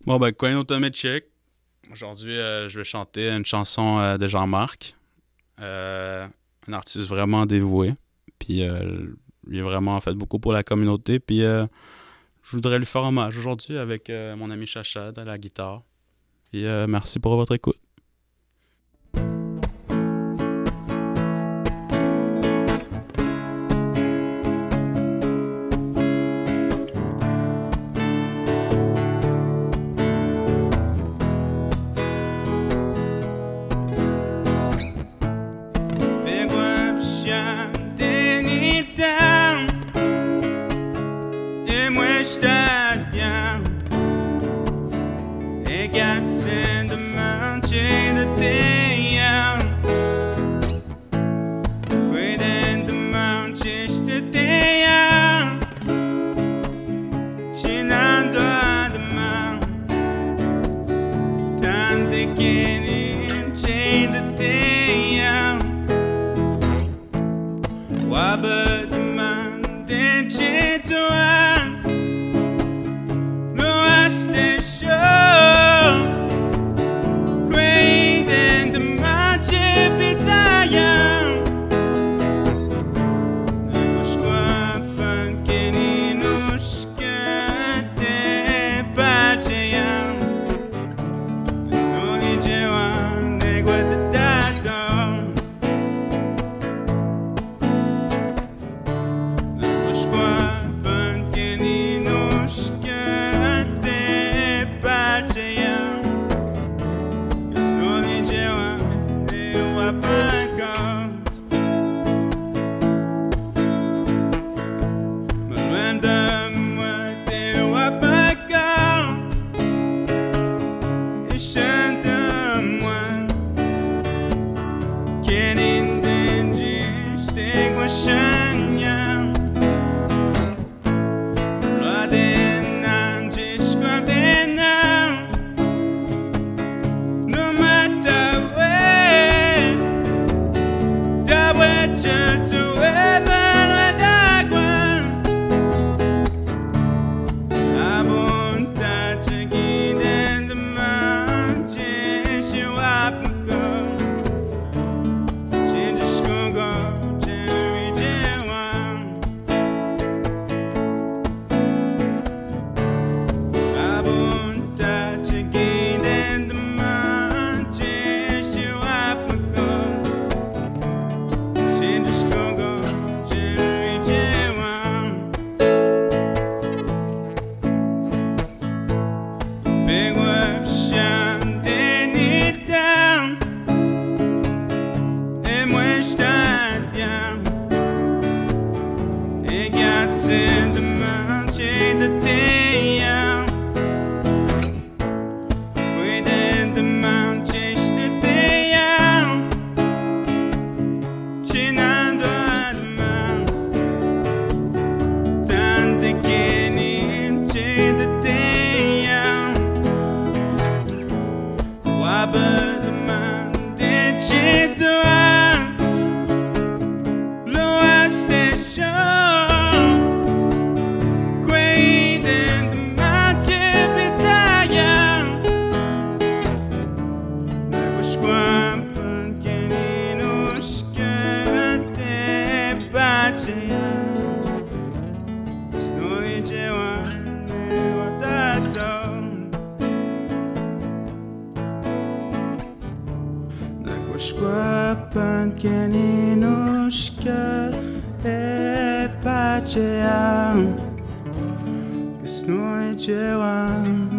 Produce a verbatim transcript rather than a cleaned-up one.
Bon, ben, Peikupeshian. Aujourd'hui, euh, je vais chanter une chanson euh, de Jean-Marc. Euh, un artiste vraiment dévoué. Puis, euh, il a vraiment fait beaucoup pour la communauté. Puis, euh, je voudrais lui faire hommage aujourd'hui avec euh, mon ami Shashade à la guitare. Puis, euh, merci pour votre écoute. In the mountain the day out, within the mountains the day out, chinando the mount, time beginning chain the day out, wabba the mountain chain to out, no I stay sure. In the mountain the day out, within the mountains the day out, chinando the mount, time beginning chain the day out, wabba the mountain chain to out, low I station. Pankeninoshka e pacea, que snoy jewan.